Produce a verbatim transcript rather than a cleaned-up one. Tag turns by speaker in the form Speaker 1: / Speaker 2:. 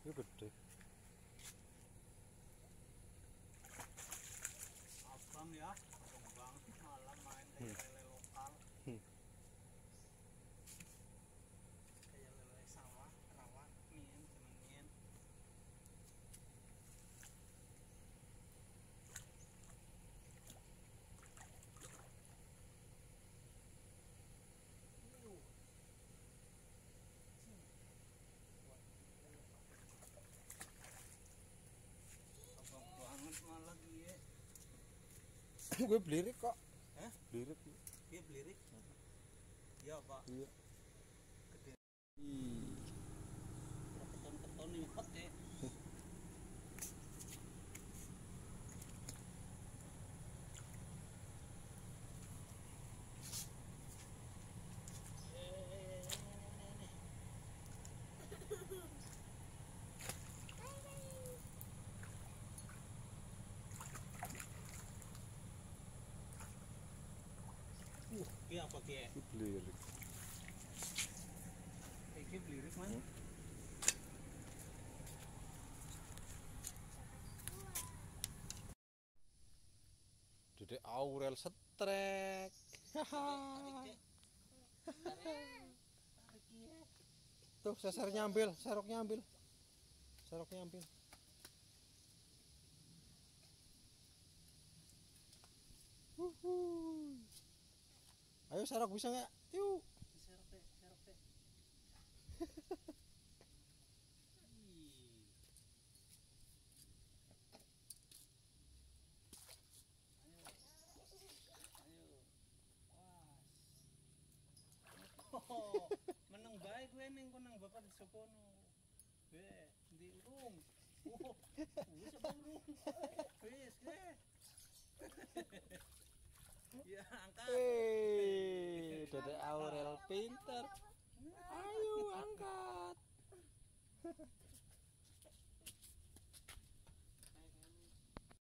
Speaker 1: Ini gede.
Speaker 2: Abang ya, abang banget malam main kayak
Speaker 1: Hmm.
Speaker 2: lele lokal.
Speaker 1: Hmm.
Speaker 2: Kayak lele sawah, rawa, mien, cuman mien. Abang banget malah dia.
Speaker 1: Gue belirik kok.
Speaker 2: Hah?
Speaker 1: Belirik.
Speaker 2: Dia belirik. Iya pak.
Speaker 1: Iya.
Speaker 2: Gede.
Speaker 1: Ih.
Speaker 2: Keton-keton nih hot ya. Uh, kia apa kia?
Speaker 1: Ini belirik.
Speaker 2: Iki belirik man.
Speaker 1: Hmm. Dedek Aurel setrek. Haha. Tuh, sesernya ambil, seroknya ambil. Seroknya ambil. Wuhu. Ayo serok bisa nggak? Yuk.
Speaker 2: Serok deh, serok deh. Ih. Ayo. Ayo. Wah. Oh, menang baik gue ning konang bapak di sokono. Gue di urung. Oh, wis apa urung? Wis gue. Ya angkat.
Speaker 1: Hei, Dedek Aurel pinter. Ayo angkat.